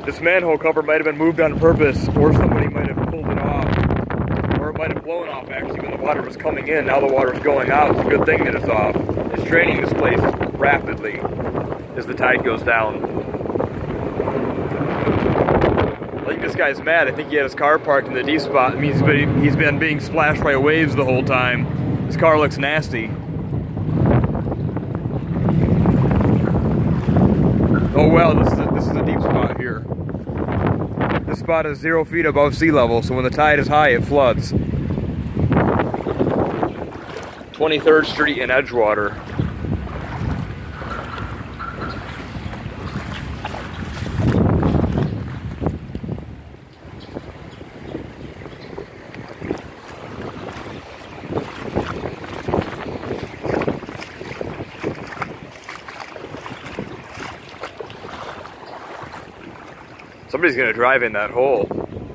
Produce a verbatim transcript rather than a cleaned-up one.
This manhole cover might have been moved on purpose, or somebody might have pulled it off, or it might have blown off actually when the water was coming in. Now the water is going out. It's a good thing that it's off. It's draining this place rapidly as the tide goes down. I think this guy's mad. I think he had his car parked in the deep spot. It means he's been, he's been being splashed by waves the whole time. His car looks nasty. Oh well, this is a, this is a deep spot here. This spot is zero feet above sea level, so when the tide is high, it floods. twenty-third Street in Edgewater. Somebody's gonna drive in that hole.